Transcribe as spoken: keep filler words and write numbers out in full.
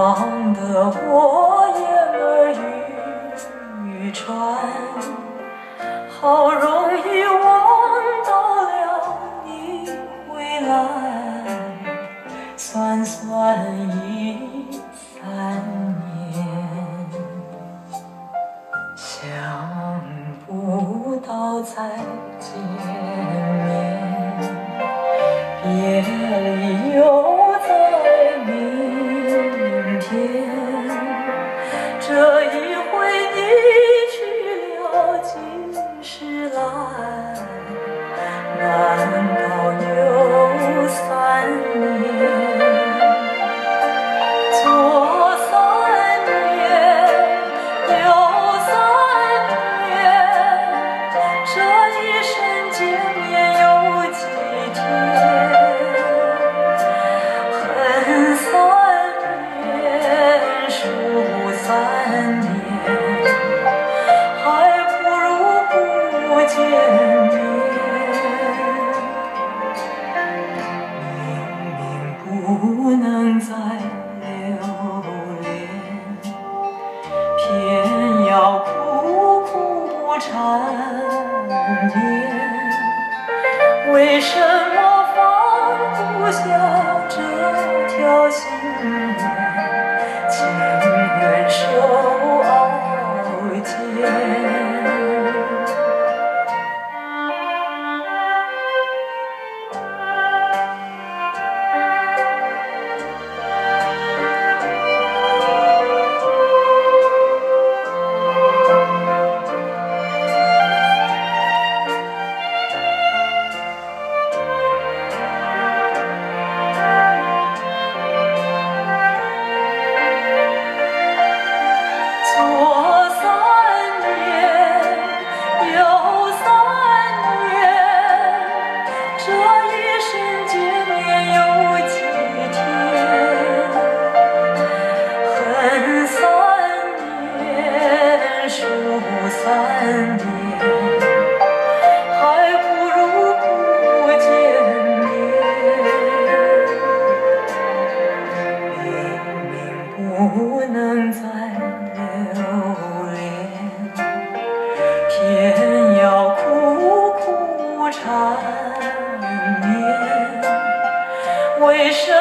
忙得我言儿欲穿，好容易望到了你归来，算算已三年，想不到再见面，别离又在明天。这一回你去了几时来？难道又三年？左三年，右三年，这一生见面有几天？恨三年，数三年，还不如不见面。不能再留恋，偏要苦苦缠绵。为什么放不下这条心愿，情愿受熬煎？三年，还不如不见面。明明不能再留恋，偏要苦苦缠绵。为什